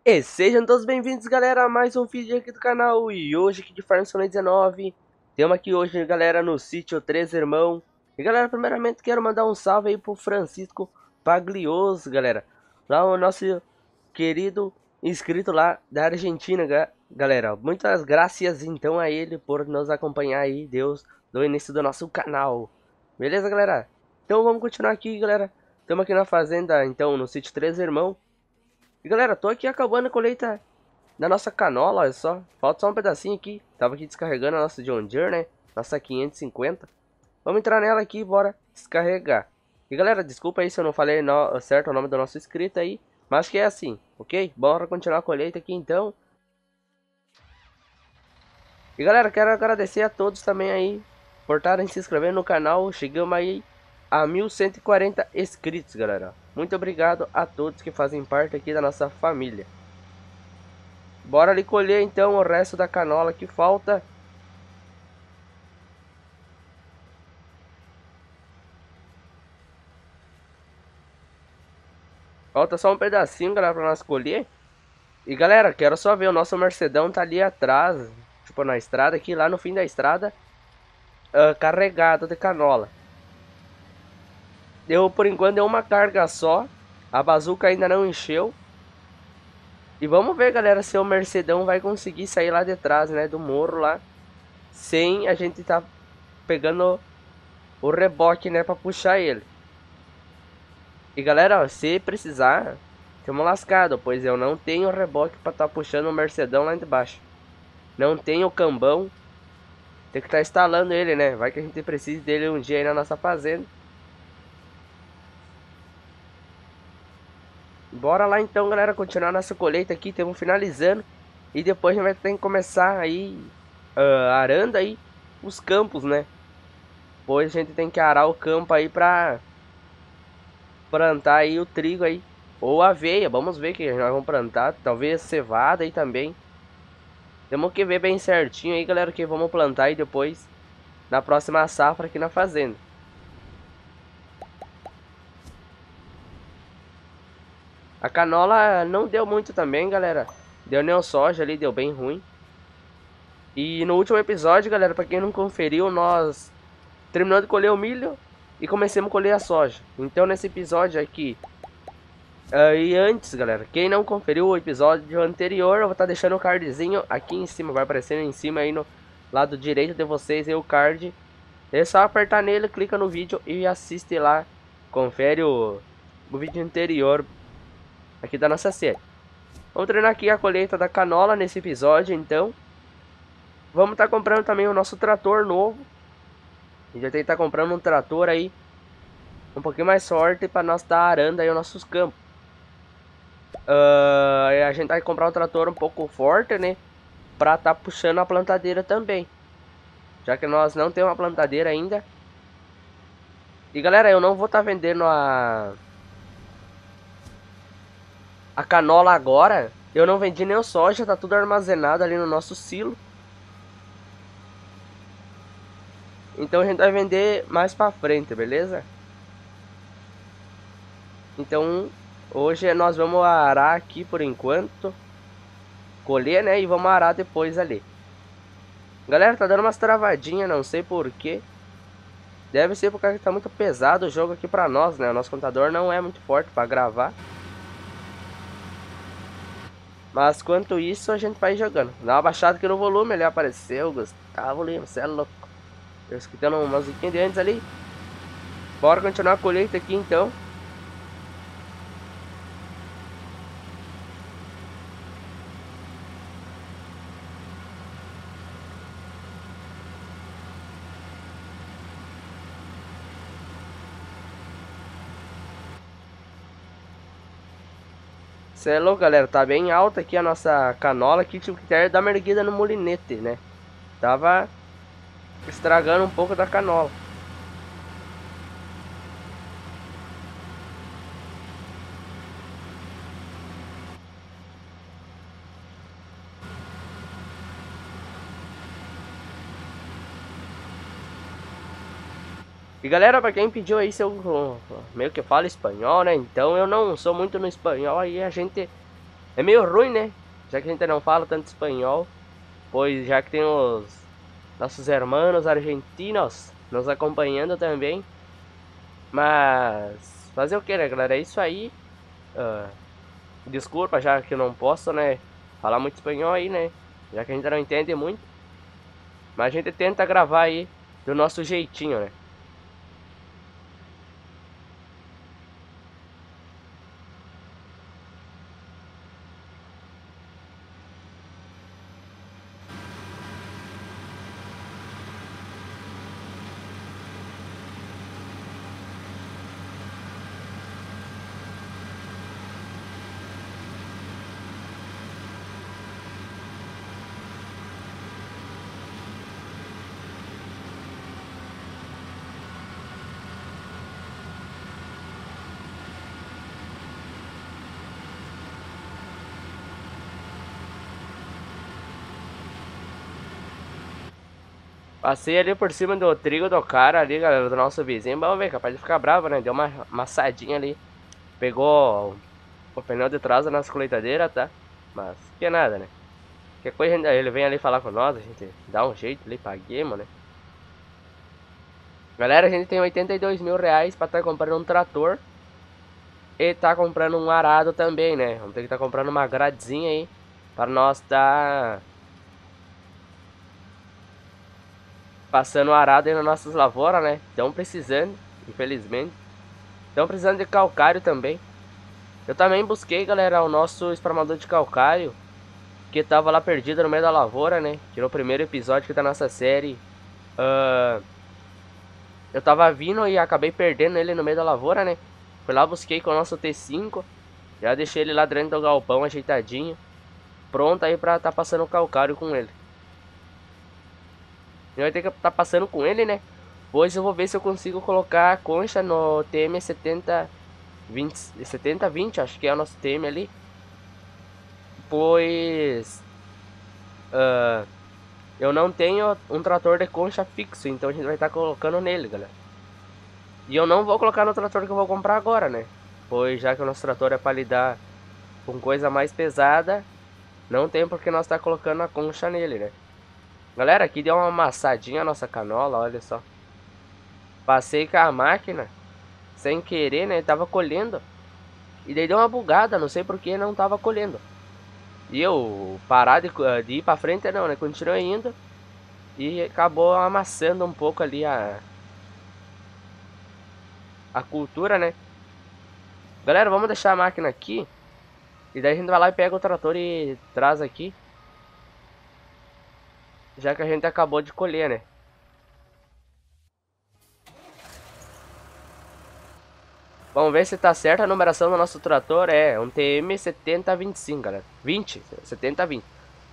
E sejam todos bem-vindos, galera, a mais um vídeo aqui do canal. E hoje aqui de Farm Zone 19 temos aqui hoje, galera, no sítio Três Irmãos. E galera, primeiramente quero mandar um salve aí pro Francisco Paglioso, galera, lá o nosso querido inscrito lá da Argentina, galera. Muitas graças então a ele por nos acompanhar aí, Deus, do início do nosso canal. Beleza, galera? Então vamos continuar aqui, galera. Estamos aqui na fazenda, então, no sítio Três Irmãos. E galera, tô aqui acabando a colheita da nossa canola, olha só. Falta só um pedacinho aqui. Tava aqui descarregando a nossa John Deere, né? Nossa 550. Vamos entrar nela aqui e bora descarregar. E galera, desculpa aí se eu não falei certo o nome do nosso inscrito aí. Mas acho que é assim, ok? Bora continuar a colheita aqui então. E galera, quero agradecer a todos também aí por estarem se inscrevendo no canal. Chegamos aí a 1140 inscritos, galera. Muito obrigado a todos que fazem parte aqui da nossa família. Bora ali colher então o resto da canola que falta. Falta só um pedacinho, galera, pra nós colher. E galera, quero só ver, o nosso Mercedão tá ali atrás, tipo na estrada aqui, lá no fim da estrada, carregado de canola. Deu, por enquanto, deu uma carga só. A bazuca ainda não encheu. E vamos ver, galera, se o Mercedão vai conseguir sair lá de trás, né, do morro lá, sem a gente tá pegando o reboque, né, pra puxar ele. E galera, ó, se precisar, tamo lascado, pois eu não tenho reboque pra tá puxando o Mercedão lá de baixo. Não tenho cambão. Tem que estar instalando ele, né? Vai que a gente precise dele um dia aí na nossa fazenda. Bora lá então, galera, continuar nossa colheita aqui. Estamos finalizando. E depois a gente vai ter que começar aí, arando aí os campos, né? Pois a gente tem que arar o campo aí pra plantar aí o trigo aí. Ou aveia, vamos ver que nós vamos plantar. Talvez cevada aí também. Temos que ver bem certinho aí, galera, que vamos plantar aí depois na próxima safra aqui na fazenda. A canola não deu muito também, galera. Deu neo soja ali, deu bem ruim. E no último episódio, galera, pra quem não conferiu, nós terminamos de colher o milho e começamos a colher a soja. Então nesse episódio aqui, e antes, galera, quem não conferiu o episódio anterior, eu vou estar deixando o cardzinho aqui em cima, vai aparecendo em cima aí no lado direito de vocês aí o card. É só apertar nele, clica no vídeo e assiste lá, confere o vídeo anterior aqui da nossa série. Vamos treinar aqui a colheita da canola nesse episódio, então. Vamos estar comprando também o nosso trator novo. A gente vai ter que estar comprando um trator aí um pouquinho mais forte para nós estar arando aí os nossos campos. A gente vai comprar um trator um pouco forte, né? Para estar puxando a plantadeira também. Já que nós não temos uma plantadeira ainda. E galera, eu não vou estar vendendo a canola agora. Eu não vendi nem o soja, tá tudo armazenado ali no nosso silo. Então a gente vai vender mais pra frente, beleza? Então hoje nós vamos arar aqui por enquanto. Colher, né? E vamos arar depois ali. Galera, tá dando umas travadinhas, não sei porquê. Deve ser porque tá muito pesado o jogo aqui pra nós, né? O nosso computador não é muito forte pra gravar. Mas quanto isso a gente vai jogando. Dá uma baixada aqui no volume, ele apareceu, Gustavo Lima, você é louco. Eu escutando uma musiquinha de antes ali. Bora continuar a colheita aqui então. Você é louco, galera. Tá bem alta aqui a nossa canola aqui. Tive que ter dar uma erguida no molinete, né? Tava estragando um pouco da canola. E galera, pra quem pediu aí se eu meio que falo espanhol, né? Então eu não sou muito no espanhol, aí a gente É meio ruim, né? Já que a gente não fala tanto espanhol, pois já que tem os nossos hermanos argentinos nos acompanhando também. Mas fazer o que, né, galera? É isso aí. Ah, desculpa, já que eu não posso, né, falar muito espanhol aí, né? Já que a gente não entende muito. Mas a gente tenta gravar aí do nosso jeitinho, né? Passei ali por cima do trigo do cara ali, galera, do nosso vizinho. Vamos ver, capaz de ficar bravo, né? Deu uma amassadinha ali. Pegou o pneu de trás da nossa colheitadeira, tá? Mas que é nada, né? Qualquer coisa ele vem ali falar com nós, a gente dá um jeito ali, paguemos, né? Galera, a gente tem 82 mil reais pra estar comprando um trator. E tá comprando um arado também, né? Vamos ter que estar comprando uma gradezinha aí. Para nós tá passando o arado aí nas nossas lavouras, né? Estão precisando, infelizmente. Estão precisando de calcário também. Eu também busquei, galera, o nosso espramador de calcário, que tava lá perdido no meio da lavoura, né? Que no primeiro episódio que da nossa série. Eu tava vindo e acabei perdendo ele no meio da lavoura, né? Fui lá, busquei com o nosso T5. Já deixei ele lá dentro do galpão ajeitadinho. Pronto aí pra tá passando o calcário com ele. Eu vai ter que tá passando com ele, né? Hoje eu vou ver se eu consigo colocar a concha no TM 7020, 7020, acho que é o nosso TM ali. Pois eu não tenho um trator de concha fixo, então a gente vai estar colocando nele, galera. E eu não vou colocar no trator que eu vou comprar agora, né? Pois já que o nosso trator é para lidar com coisa mais pesada, não tem por que nós estar colocando a concha nele, né? Galera, aqui deu uma amassadinha a nossa canola, olha só. Passei com a máquina, sem querer, né? Tava colhendo. E daí deu uma bugada, não sei por que não tava colhendo. E eu parar de ir pra frente, não, né? Continuei indo. E acabou amassando um pouco ali a cultura, né? Galera, vamos deixar a máquina aqui. E daí a gente vai lá e pega o trator e traz aqui. Já que a gente acabou de colher, né? Vamos ver se tá certa a numeração do nosso trator. É um TM 7025, galera. 20, 7020.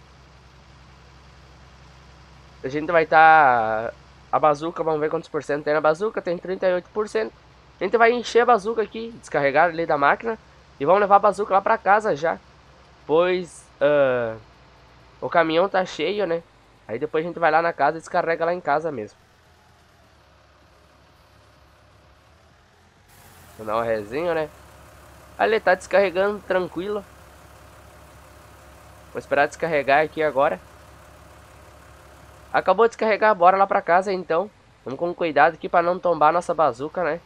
A gente vai estar... A bazuca, vamos ver quantos por cento tem na bazuca. Tem 38%. A gente vai encher a bazuca aqui, descarregar ali da máquina. E vamos levar a bazuca lá pra casa já. Pois o caminhão tá cheio, né? Aí depois a gente vai lá na casa e descarrega lá em casa mesmo. Vou dar uma resenha, né? Ali tá descarregando tranquilo. Vou esperar descarregar aqui agora. Acabou de descarregar, bora lá pra casa então. Vamos com cuidado aqui pra não tombar nossa bazuca, né?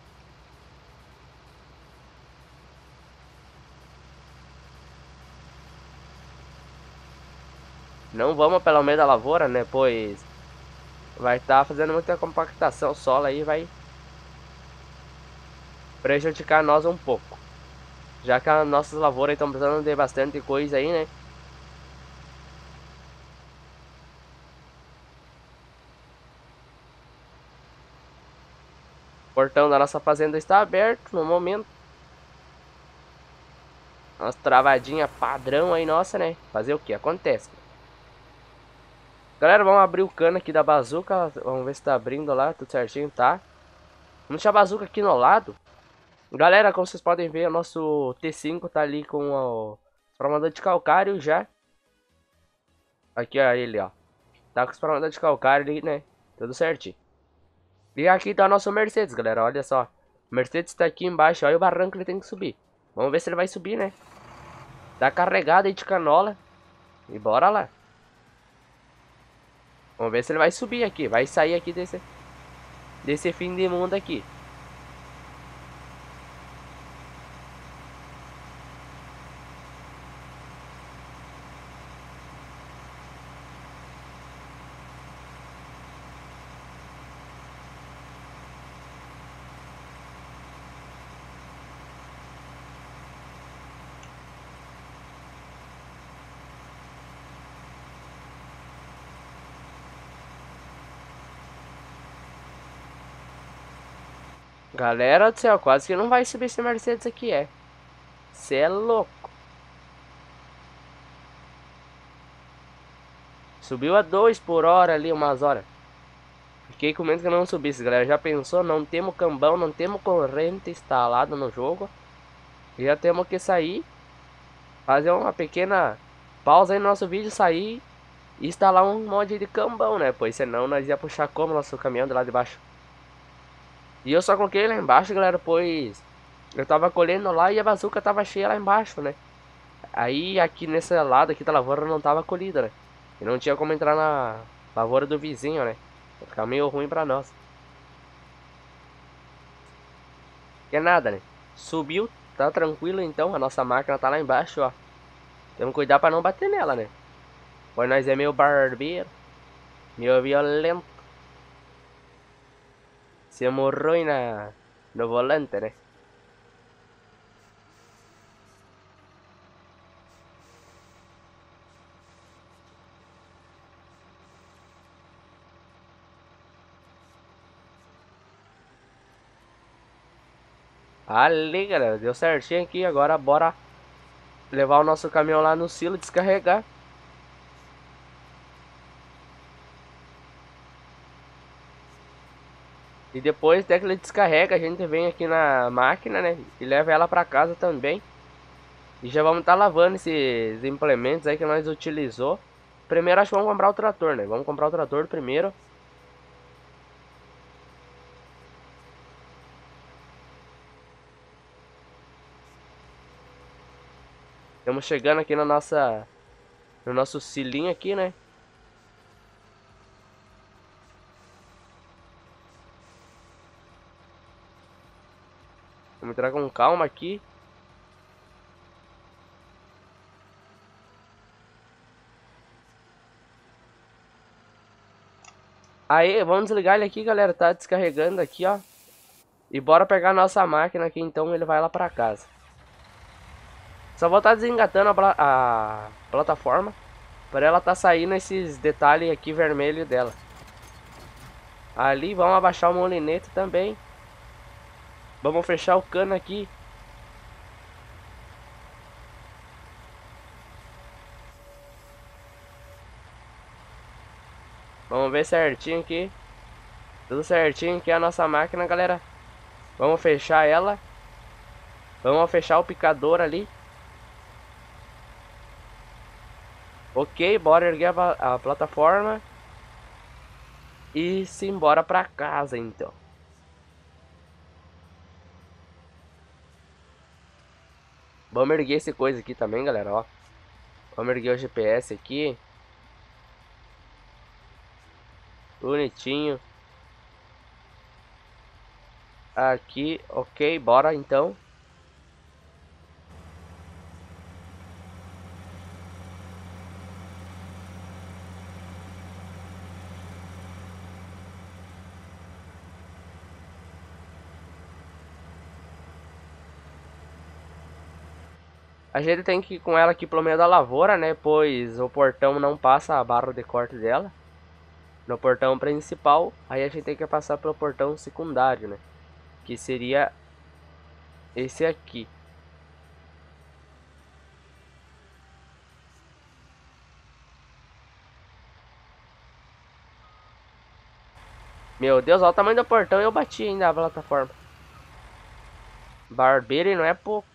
Não vamos pelo meio da lavoura, né? Pois vai estar fazendo muita compactação solo aí, vai prejudicar nós um pouco. Já que as nossas lavouras estão precisando de bastante coisa aí, né? O portão da nossa fazenda está aberto no momento. Umas travadinha padrão aí, nossa, né? Fazer o que? Acontece. Galera, vamos abrir o cano aqui da bazuca. Vamos ver se tá abrindo lá, tudo certinho, tá? Vamos deixar a bazuca aqui no lado. Galera, como vocês podem ver, o nosso T5 tá ali com o formador de calcário já. Aqui, ó, ele, ó. Tá com os formador de calcário ali, né? Tudo certinho. E aqui tá o nosso Mercedes, galera, olha só. O Mercedes tá aqui embaixo, olha o barranco que ele tem que subir. Vamos ver se ele vai subir, né? Dá carregada aí de canola. E bora lá. Vamos ver se ele vai subir aqui. Vai sair aqui desse fim de mundo aqui. Galera do céu, quase que não vai subir esse Mercedes aqui, é. Cê é louco. Subiu a 2 por hora ali, umas horas. Fiquei com medo que não subisse, galera. Já pensou? Não temos cambão, não temos corrente instalada no jogo. E já temos que sair, fazer uma pequena pausa aí no nosso vídeo, sair e instalar um mod de cambão, né? Pois senão nós ia puxar como nosso caminhão de lá de baixo. E eu só coloquei lá embaixo, galera, pois eu tava colhendo lá e a bazuca tava cheia lá embaixo, né? Aí aqui nesse lado aqui da lavoura não tava colhida, né? E não tinha como entrar na lavoura do vizinho, né? Ia ficar meio ruim pra nós. Que é nada, né? Subiu, tá tranquilo então. A nossa máquina tá lá embaixo, ó. Temos que cuidar pra não bater nela, né? Pois nós é meio barbeiro, meio violento. Se morreu no volante, né? Ali, galera, deu certinho aqui. Agora bora levar o nosso caminhão lá no silo, descarregar. E depois, até que ele descarrega, a gente vem aqui na máquina, né? E leva ela pra casa também. E já vamos estar lavando esses implementos aí que nós utilizou. Primeiro acho que vamos comprar o trator, né? Vamos comprar o trator primeiro. Estamos chegando aqui no nosso cilinho aqui, né? Vamos entrar com calma aqui. Aí, vamos desligar ele aqui, galera. Tá descarregando aqui, ó. E bora pegar a nossa máquina aqui, então ele vai lá pra casa. Só vou estar desengatando a plataforma para ela tá saindo esses detalhes aqui vermelho dela. Ali, vamos abaixar o molinete também. Vamos fechar o cano aqui. Vamos ver certinho aqui. Tudo certinho aqui a nossa máquina, galera. Vamos fechar ela. Vamos fechar o picador ali. Ok, bora erguer a plataforma. E se embora pra casa, então. Vamos erguer esse coisa aqui também, galera, ó. Vamos erguer o GPS aqui. Bonitinho. Aqui, ok, bora então. A gente tem que ir com ela aqui pelo meio da lavoura, né? Pois o portão não passa a barra de corte dela. No portão principal, aí a gente tem que passar pelo portão secundário, né? Que seria esse aqui. Meu Deus, olha o tamanho do portão e eu bati ainda a plataforma. Barbeiro e não é pouco.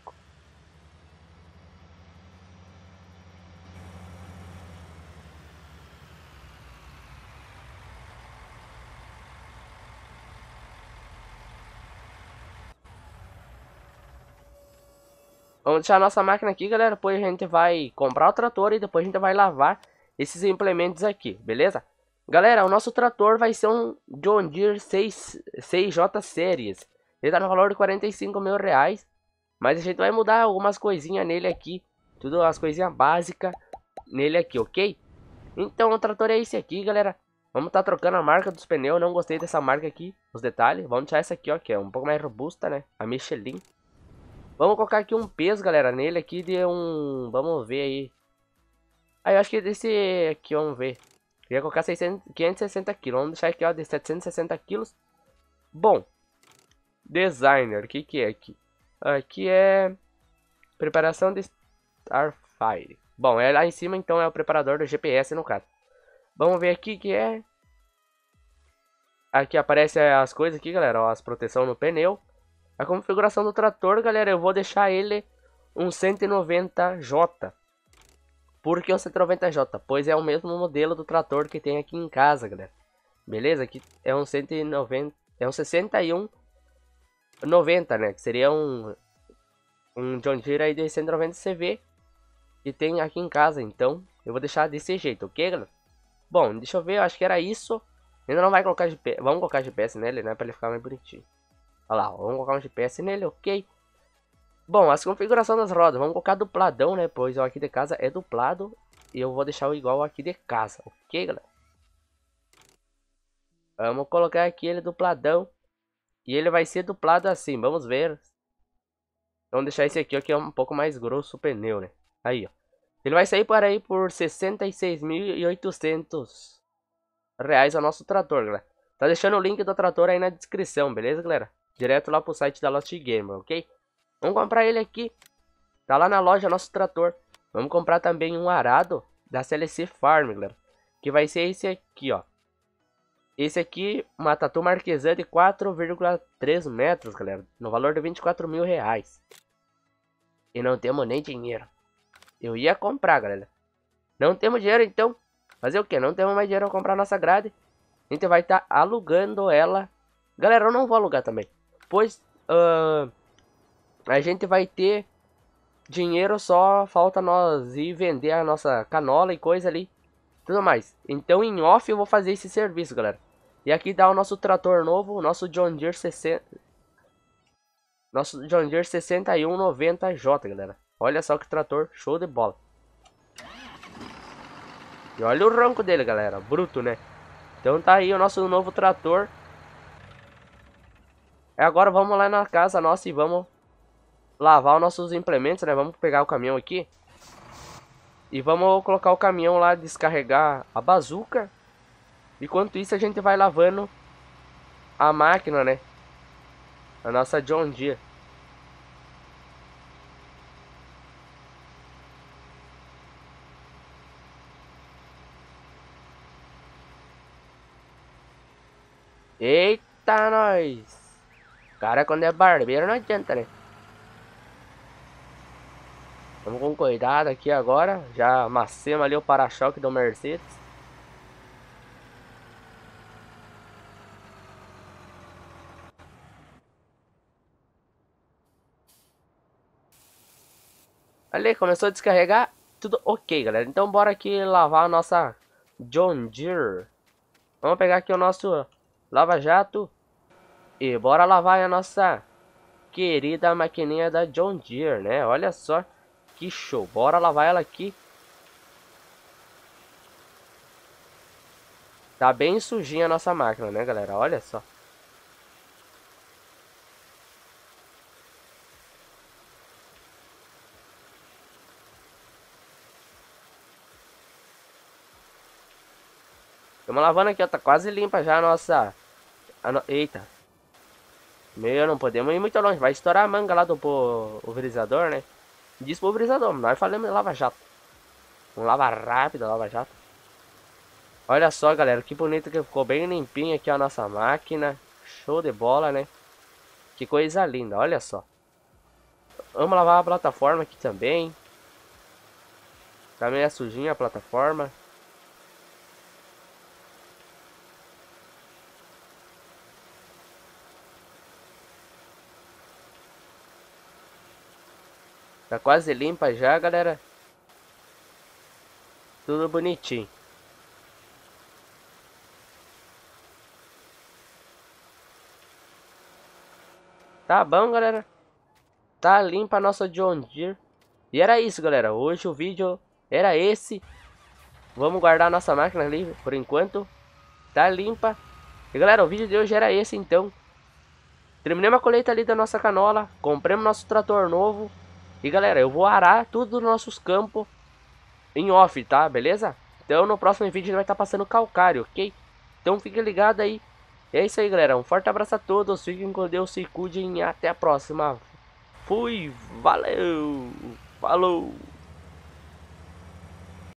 Vamos deixar a nossa máquina aqui, galera. Depois a gente vai comprar o trator e depois a gente vai lavar esses implementos aqui, beleza? Galera, o nosso trator vai ser um John Deere 6J Series. Ele tá no valor de 45 mil reais. Mas a gente vai mudar algumas coisinhas nele aqui. Tudo as coisinhas básicas nele aqui, ok? Então o trator é esse aqui, galera. Vamos estar trocando a marca dos pneus. Não gostei dessa marca aqui, os detalhes. Vamos deixar essa aqui, ó, que é um pouco mais robusta, né? A Michelin. Vamos colocar aqui um peso, galera, nele aqui de um... Vamos ver aí. Ah, eu acho que desse aqui, vamos ver. Eu ia colocar 560 quilos. Vamos deixar aqui, ó, de 760 quilos. Bom. Designer, o que que é aqui? Aqui é... Preparação de Starfire. Bom, é lá em cima, então é o preparador do GPS, no caso. Vamos ver aqui que é... Aqui aparece as coisas aqui, galera, ó, as proteção no pneu. A configuração do trator, galera, eu vou deixar ele um 190J. Por que o 190J? Pois é o mesmo modelo do trator que tem aqui em casa, galera. Beleza? Aqui é um 190, é um 6190, né? Que seria um John Deere aí de 190 CV que tem aqui em casa. Então, eu vou deixar desse jeito, ok, galera? Bom, deixa eu ver, eu acho que era isso. Ainda não vai colocar GPS, vamos colocar GPS nele, né? Pra ele ficar mais bonitinho. Olha lá, vamos colocar um GPS nele, ok. Bom, as configurações das rodas, vamos colocar dupladão, né? Pois o aqui de casa é duplado. E eu vou deixar o igual aqui de casa, ok, galera? Vamos colocar aqui ele dupladão. E ele vai ser duplado assim, vamos ver. Vamos deixar esse aqui, ó, que é um pouco mais grosso o pneu, né? Aí, ó. Ele vai sair por aí por 66.800 reais o nosso trator, galera. Tá deixando o link do trator aí na descrição, beleza, galera? Direto lá pro site da Lost Gamer, ok? Vamos comprar ele aqui. Tá lá na loja nosso trator. Vamos comprar também um arado da CLC Farm, galera. Que vai ser esse aqui, ó. Esse aqui, uma Tatu Marquesan de 4,3 metros, galera. No valor de 24 mil reais. E não temos nem dinheiro. Eu ia comprar, galera. Não temos dinheiro, então. Fazer o que? Não temos mais dinheiro para comprar nossa grade. A gente vai estar alugando ela. Galera, eu não vou alugar também. Pois a gente vai ter dinheiro, só falta nós ir vender a nossa canola e coisa ali. Tudo mais. Então em off eu vou fazer esse serviço, galera. E aqui dá o nosso trator novo, o nosso John Deere 60. Nosso John Deere 6190J, galera. Olha só que trator show de bola. E olha o ronco dele, galera. Bruto, né? Então tá aí o nosso novo trator. Agora vamos lá na casa nossa e vamos lavar os nossos implementos, né? Vamos pegar o caminhão aqui. E vamos colocar o caminhão lá, descarregar a bazuca. Enquanto isso a gente vai lavando a máquina, né? A nossa John Deere. Eita, nós! Cara, quando é barbeiro não adianta, né? Vamos com cuidado aqui agora. Já amassemos ali o para-choque do Mercedes. Ali, começou a descarregar. Tudo ok, galera. Então bora aqui lavar a nossa John Deere. Vamos pegar aqui o nosso lava-jato. E bora lavar a nossa querida maquininha da John Deere, né? Olha só que show. Bora lavar ela aqui. Tá bem sujinha a nossa máquina, né, galera? Olha só. Estamos lavando aqui, ó. Tá quase limpa já a nossa... Eita. Meu, não podemos ir muito longe. Vai estourar a manga lá do pulverizador, né? Diz pulverizador. Nós falamos de lava-jato. Um lava-rápido, lava-jato. Olha só, galera. Que bonito que ficou bem limpinha aqui a nossa máquina. Show de bola, né? Que coisa linda. Olha só. Vamos lavar a plataforma aqui também. Tá meio sujinha a plataforma. Tá quase limpa já, galera. Tudo bonitinho. Tá bom, galera. Tá limpa a nossa John Deere. E era isso, galera. Hoje o vídeo era esse. Vamos guardar a nossa máquina ali por enquanto. Tá limpa. E galera, o vídeo de hoje era esse então. Terminamos a colheita ali da nossa canola. Compramos nosso trator novo. E galera, eu vou arar tudo dos nossos campos em off, tá? Beleza? Então no próximo vídeo vai estar passando calcário, ok? Então fique ligado aí. E é isso aí, galera. Um forte abraço a todos. Fiquem com Deus, se cuidem e até a próxima. Fui, valeu, falou.